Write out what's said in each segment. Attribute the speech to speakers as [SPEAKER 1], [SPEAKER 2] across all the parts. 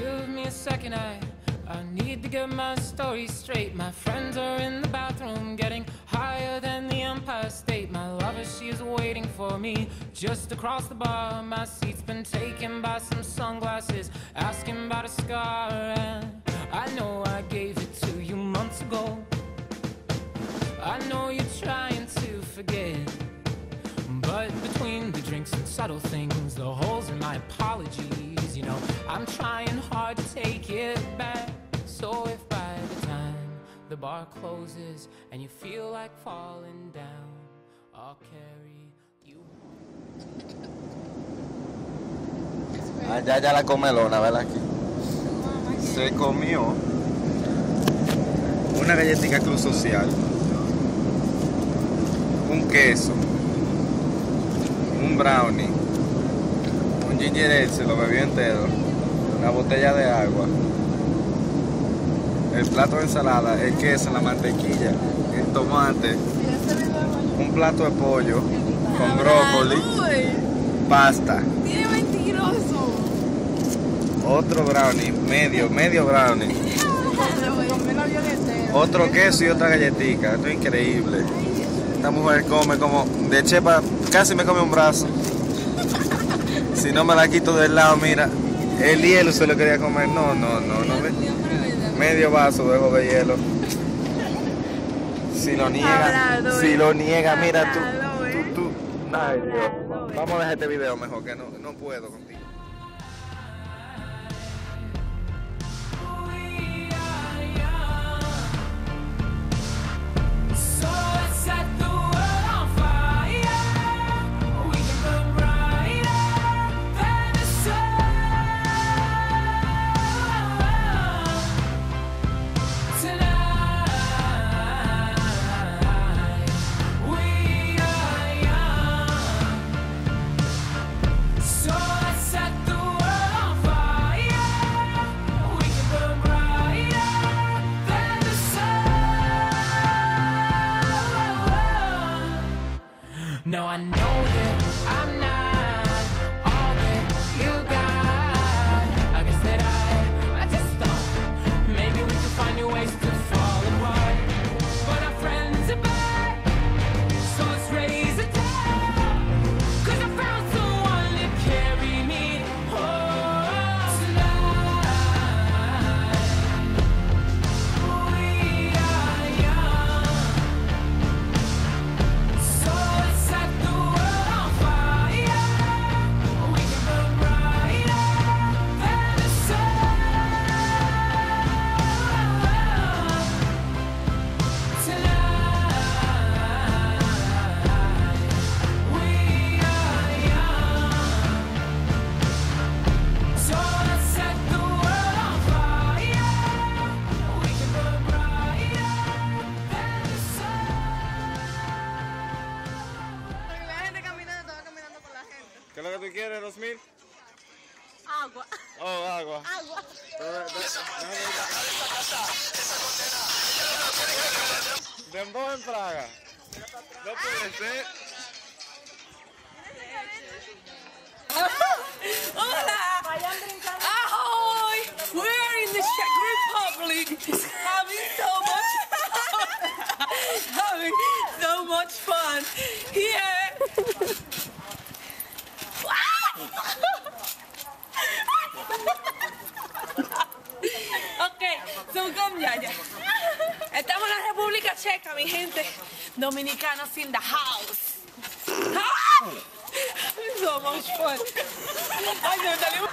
[SPEAKER 1] Give me a second, I need to get my story straight. My friends are in the bathroom getting higher than the Empire State. My lover, she is waiting for me just across the bar. My seat's been taken by some sunglasses, asking about a scar. And I know I gave it to you months ago. I know you're trying to forget, but between the drinks and subtle things, the holes in my apologies, you know, I'm trying hard to take it back. So if by the time the bar closes and you feel like falling down, I'll carry you.
[SPEAKER 2] Allá ya la comelona, ¿verdad? Aquí. Se comió una galletita Club Social, un queso, un brownie, un ginger ale, se lo bebió entero, una botella de agua, el plato de ensalada, el queso, la mantequilla, el tomate, un plato de pollo con brócoli, pasta,
[SPEAKER 3] ¡Tiene mentiroso!
[SPEAKER 2] otro brownie, medio brownie, otro queso y otra galletita. Esto es increíble. Esta mujer come como de chepa, casi me come un brazo. Si no me la quito del lado, mira, el hielo se lo quería comer. No. Medio vaso de hielo. Si lo niega, mira tú. Ay, Dios. Vamos a dejar este video mejor, que no puedo contigo.
[SPEAKER 1] No, I know that I'm not all that you got. I guess that I just thought maybe we could find new ways to fall apart. But our friends are back, so let's raise a toast. 'Cause I found someone to carry me home tonight. We are young, so let's set the world on fire. We can burn brighter than the sun tonight. We are young, so let's set the world on fire. We can burn brighter than the sun.
[SPEAKER 3] La gente caminando, estaba caminando con la gente.
[SPEAKER 2] ¿Qué es lo que tú quieres, 2000?
[SPEAKER 3] Agua.
[SPEAKER 2] Oh, agua.
[SPEAKER 3] Agua.
[SPEAKER 2] Dembow en Praga. No puede ser.
[SPEAKER 4] Hola! Ahoy! We're in the Czech Republic having so much fun here. Ok, so come ya. Estamos en la República Checa, mi gente. Dominicanos in the house. So much fun. Ay, me salió.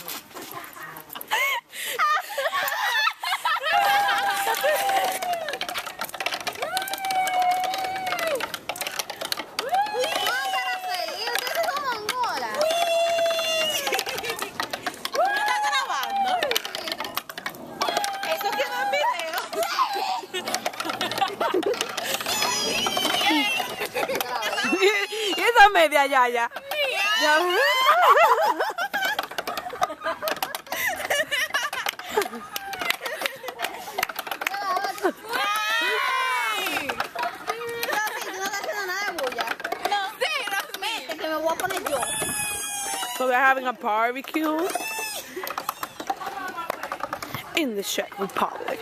[SPEAKER 4] Eso quedó en video. Y esa media ya. So we're having a barbecue. in the Czech Republic.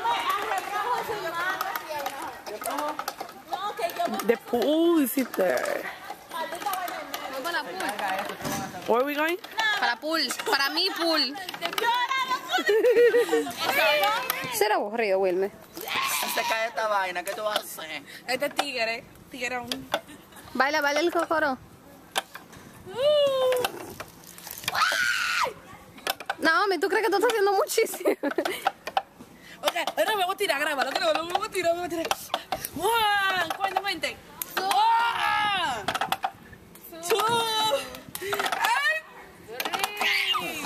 [SPEAKER 4] The pool is it there. Where are we going?
[SPEAKER 3] Para pool, para mi pool.
[SPEAKER 5] Será aburrido, Wilmer.
[SPEAKER 6] Se cae esta vaina, ¿qué tú vas a hacer?
[SPEAKER 4] Este tigre, tigrón.
[SPEAKER 5] Baila, baila el cocoro. Naomi, ¿tú crees que tú estás haciendo muchísimo?
[SPEAKER 4] Ok, ahora me voy a tirar, grábalo, me voy a tirar. One, ¿cuánto mente? One, two, and three.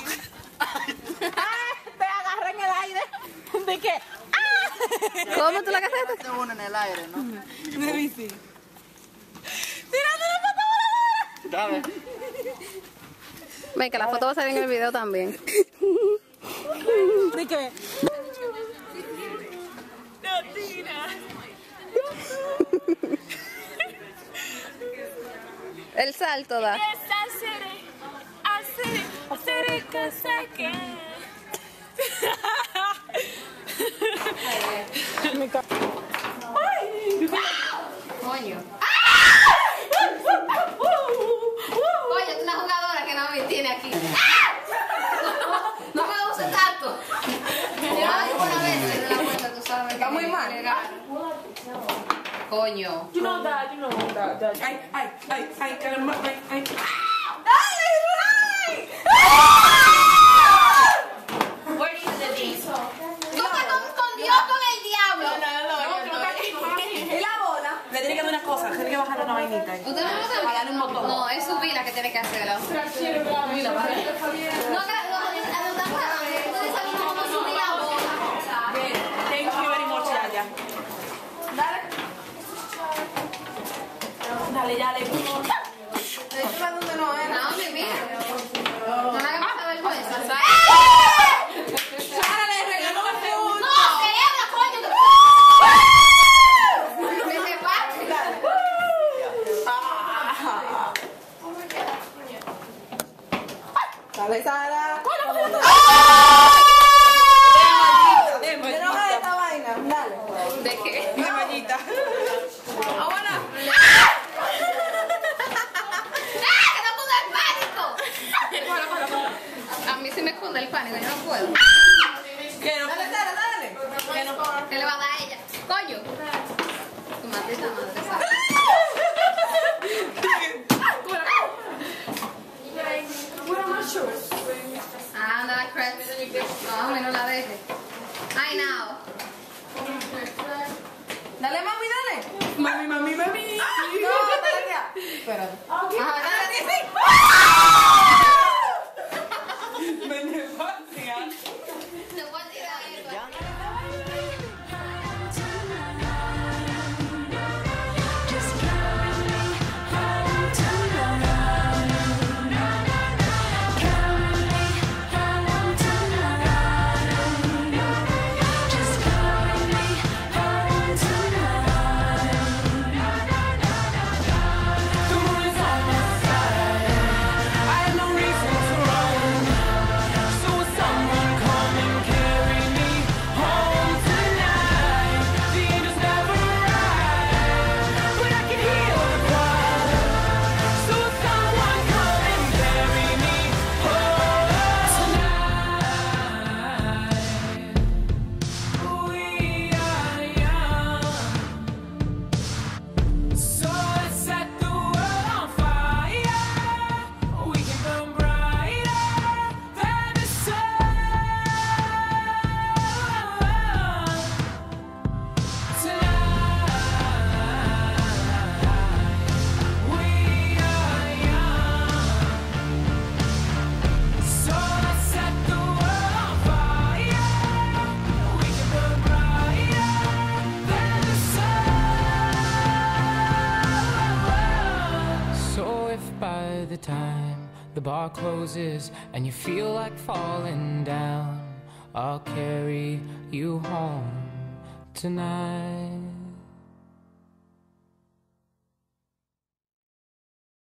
[SPEAKER 4] Te agarré en el aire. ¿De qué?
[SPEAKER 5] ¿Cómo tú la agarraste?
[SPEAKER 6] Te uno en el aire, ¿no?
[SPEAKER 4] De bici. ¡Tirando la pata voladora!
[SPEAKER 6] Dame.
[SPEAKER 5] Ven, que la foto va a salir en el video también.
[SPEAKER 4] ¿De qué? No, tira.
[SPEAKER 5] El salto da.
[SPEAKER 4] Hacer cosa que...
[SPEAKER 5] Coño. Oye, es una jugadora que Naomi tiene aquí. No me use tanto. Yo una vez de la vuelta, tú sabes. Está muy mal. Coño.
[SPEAKER 4] You know that. Ay, caramba, ay.
[SPEAKER 5] Where is the dish? Tú te confundió con el diablo.
[SPEAKER 4] Y la bola. Le tiene que dar una cosa, tiene que bajar una vainita.
[SPEAKER 5] ¿Usted no sabe?
[SPEAKER 4] Para darle un botón.
[SPEAKER 5] No, es su pila que tiene que hacerlo. No, ustedes saben cómo subir la bola.
[SPEAKER 4] Thank you very much, Yaya. Dale.
[SPEAKER 5] Naomi, mira. No le hagas pasar vergüenza.
[SPEAKER 4] Sara, le regaló un punto.
[SPEAKER 5] ¡No, celebra, coño! ¡Que se pase!
[SPEAKER 4] Dale, Sara. De esta vaina, dale.
[SPEAKER 5] ¿De qué?
[SPEAKER 4] Una mallita. Ahora.
[SPEAKER 5] ¡Que no pudo el pánico! A mí sí me cunde el pánico, yo no puedo.
[SPEAKER 4] Que no. Dale. Que no.
[SPEAKER 5] ¿Qué le va a dar a ella? ¡Coño! Tu maldita madre, Sara. Anda, la crap. No, hombre, no la dejes. Ay, no.
[SPEAKER 4] Dale, mami, dale. Mami. No, dale ya.
[SPEAKER 5] Espérate.
[SPEAKER 4] Ajá, dale. Me negocia.
[SPEAKER 5] Te voy a tirar esto.
[SPEAKER 1] The time the bar closes and you feel like falling down, I'll carry you home tonight.